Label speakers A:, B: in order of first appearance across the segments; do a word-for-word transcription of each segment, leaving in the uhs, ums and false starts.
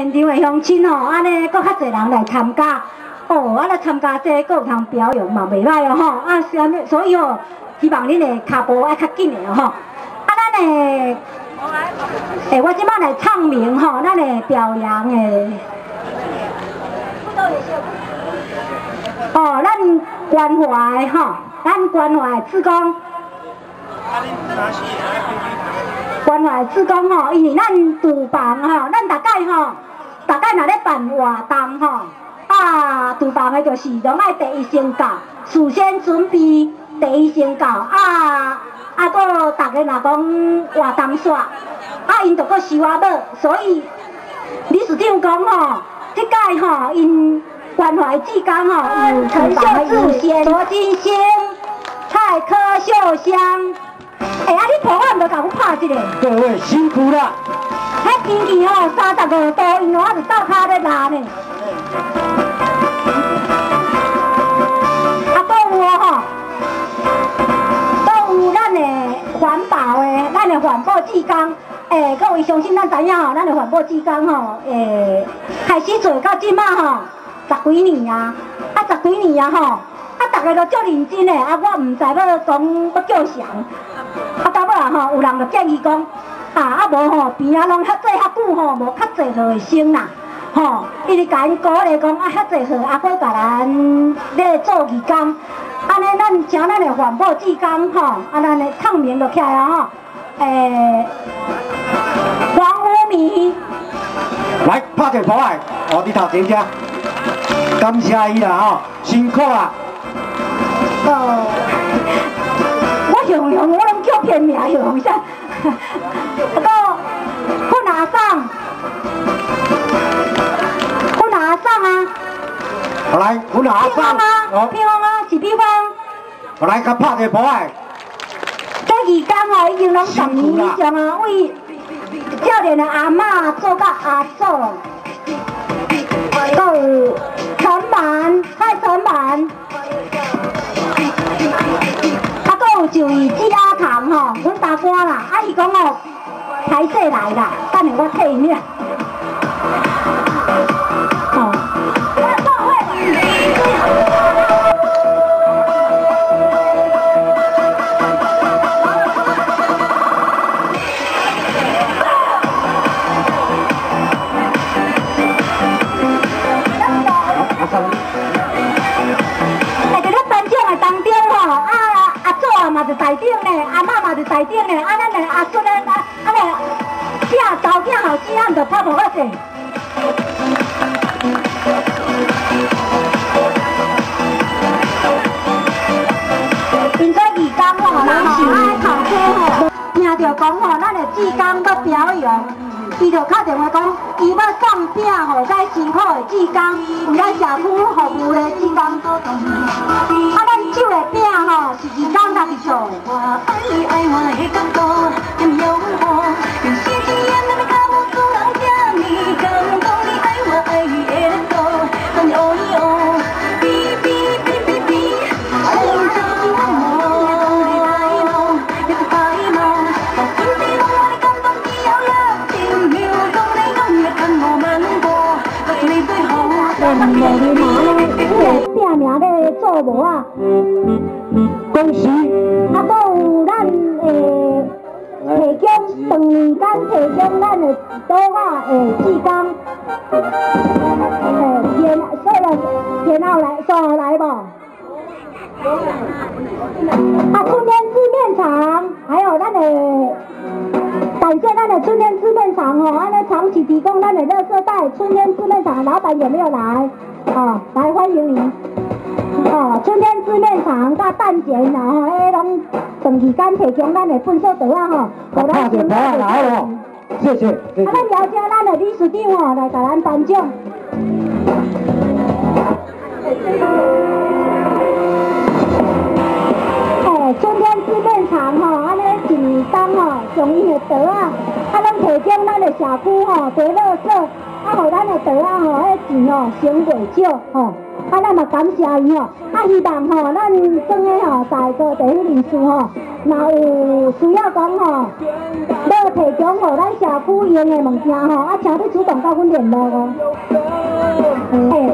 A: 现场的乡亲吼，安尼搁较侪人来参加。哦，啊来参加这个有通表扬嘛，袂歹哦吼。啊，啥物，所以哦，希望恁的脚步爱较紧的吼。啊，咱的，诶，我即摆来唱名吼，咱的表扬的。哦，咱关怀吼，咱关怀志工。 关怀志工吼，因为咱厨房吼，咱大概吼，大概若咧办活动吼，啊，厨房的就是拢爱第一先到，事先准备第一先到，啊，啊，搁大家若讲活动煞，啊，因着搁收啊无，所以理事长讲吼，即届吼因关怀志工吼有陈秀智、罗金星、蔡科秀香。 哎呀，你破案就甲我拍一个。
B: 各位辛苦了。
A: 迄天气吼三十五度，因我是倒骹咧拉呢。啊，搁有吼，搁有咱的环保的，咱的环保志工。诶，各位相信咱知影吼，咱的环保志工吼，诶，开始做到即马吼，十几年啊，啊十几年啊吼。 啊，大家都足认真诶，啊，我毋知要讲要叫谁，啊，到尾啊吼，有人就建议讲，啊，啊无吼，边仔拢遐做遐久吼，无较济就会升啦，吼，伊就甲因鼓励讲，啊，遐济好，啊，搁甲咱咧做义工，安尼咱请咱诶环保志工吼，啊，咱诶唱名就起来啊吼，诶，黄武明，
B: 来拍者破来，哦，你头前遮，感谢伊啦吼，辛苦啦。
A: 哦，我用用我拢叫片名用啥？不过我拿上，我拿上啊！
B: 好来，我拿上。
A: 比方啊，比方啊，是比方。
B: 我来，甲拍者破来。
A: 这义工哦，已经拢十年以上啊，为少年的阿嬷做到阿祖，还有陈满，蔡陈满。 就以鸡鸭糖吼，阮大哥啦，啊伊讲哦，歹势来啦，等下我替因了。哦。哎，在咧颁奖的当中吼，啊。 嘛是台顶呢，阿嬷嘛是台顶呢，啊咱的阿孙呢，啊啊个囝查囝后生啊，着拍无较济。因做义工吼，人是爱头家吼，听着讲吼，咱的志工要表扬，伊就敲电话讲，伊要送饼互咱辛苦的志工，为咱社区服务的志工。啊，咱手的饼吼是义工家己做的。 拼命咧做无啊！
B: 恭喜！
A: 啊，搁有咱诶提供长年间提供咱的倒仔诶志工，诶天所以天后来所有来无？啊，春天字面厂，还有咱的感谢咱的春天字面厂吼，安尼长期提供咱的垃圾袋。春天字面厂老板有没有来？哦，来欢迎你。哦，春天字面厂甲蛋卷啦吼，迄拢长期间提供咱的粪扫袋啊吼，互咱生活来哦。
B: 谢谢。啊，
A: 咱了解咱的理事长吼来甲咱颁奖。诶，春天字面厂吼，安尼一年当吼，将伊的袋啊，啊，拢提供咱的社区吼，堆垃圾，啊，互咱的袋啊吼，迄钱吼省袂少吼。 啊，咱嘛感谢伊吼，啊，希望吼，咱庄个吼在各地人士吼， 若有需要讲吼，要提供互咱社区用的物件吼，啊，请你主动甲阮联络哦。嘿。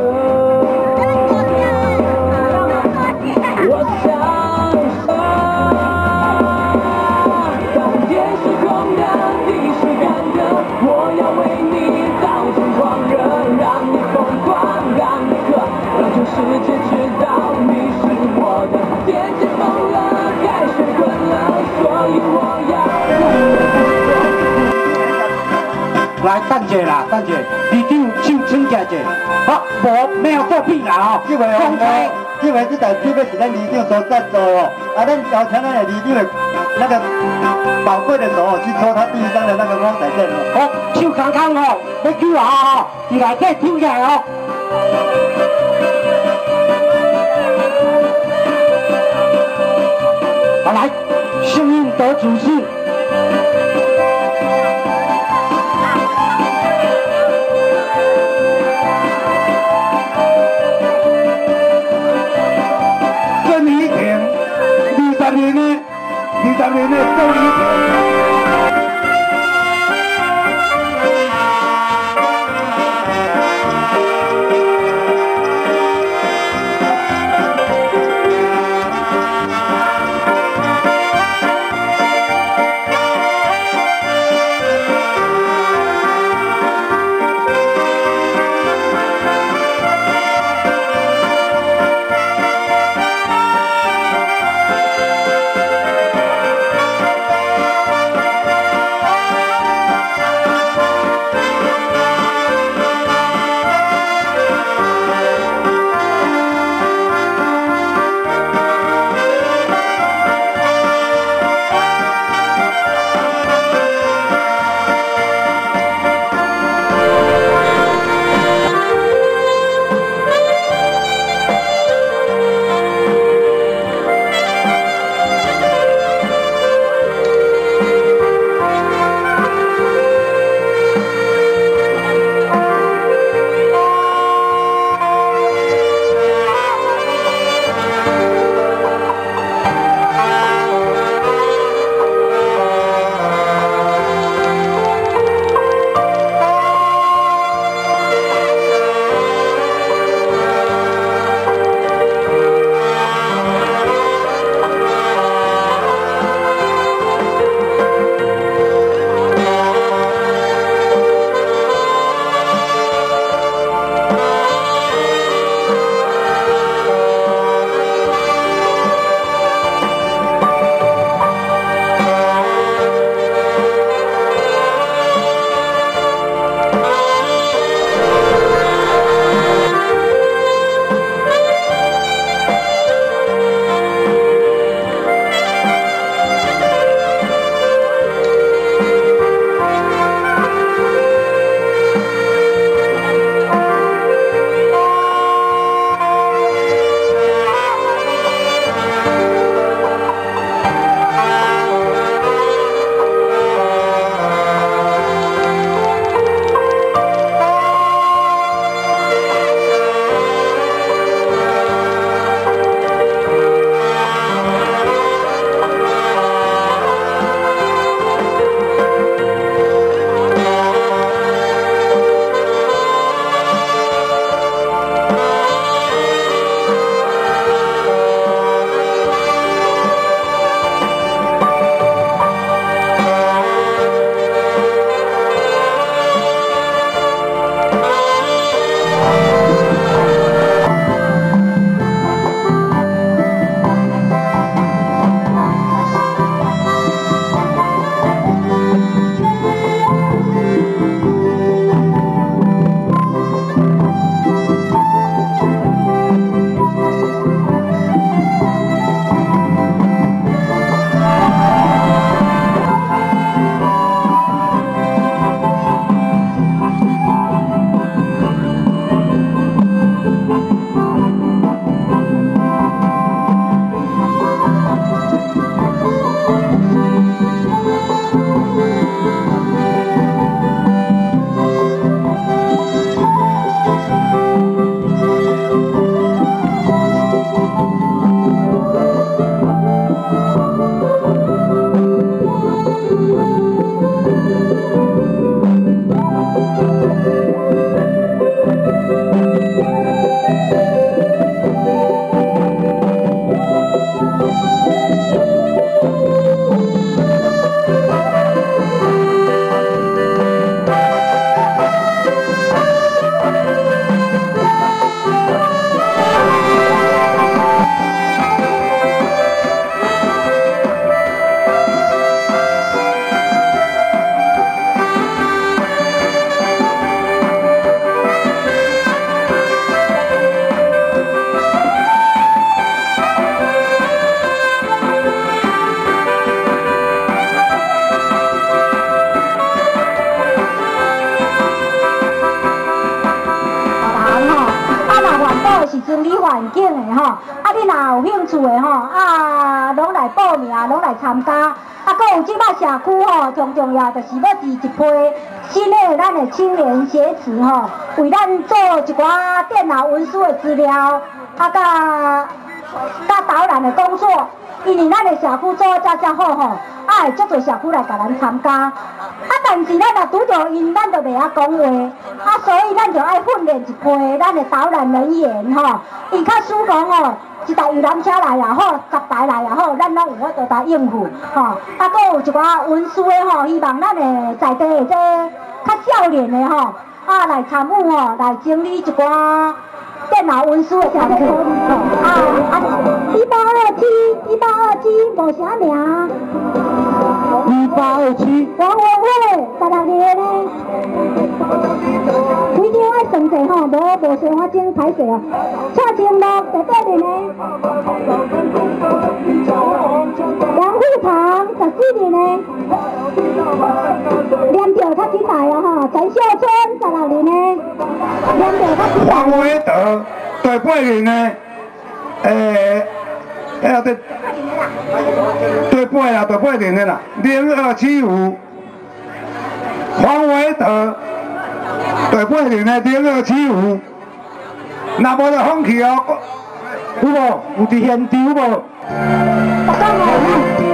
A: 世界知道你是我的，天气疯了，海水滚了，所以我
B: 要。来，等者啦，等者，二长手请下者，好，无没有作弊啦哦。这位公开，这位这台这个是咱二长所赞助哦，啊，咱邀请咱的二长的那个宝贵的手去抽他第一张的那个光彩券哦。好，手康康哦，要举啊哦，伫内底抽起来哦。好，来，幸运得主是郑怡婷，二十年的，二十年的郑怡婷。
A: 是整理环境的吼，啊，你若有兴趣的吼，啊，拢来报名，拢来参加。啊，搁有即摆社区吼，上重要就是要制一批新的咱的青年学子吼，为咱做一寡电脑文书的资料，啊，甲甲导览的工作。因为咱的社区做遮遮好吼，啊，会足侪社区来甲咱参加。啊，但是咱若拄着因，咱就袂晓讲话，啊，所以咱就爱训练一批咱的导览人员吼，伊较输讲吼。一台游览车来也好，十台来也好，咱拢有法度来应付吼。啊，搁有一寡文书的吼，希望咱的在地的这较少年的吼，啊来参与吼，来整理一寡电脑文书的条件处理吼。啊啊，一八二七，一八二七无啥名。
B: 一八二七。
A: 王委会十六年呢？规定爱算者吼，无无算我整歹势哦。蔡清乐第八年呢？杨富堂十四年呢？念着较起来哦吼，陈秀春十六年呢？念着较起来。
C: 黄伟德第八年呢？诶，遐第第八啊，第八年的啦，零二七五。黄伟德第八年的零二七五。若无就放弃哦，
B: 有无？有伫现场无？
A: 十九年。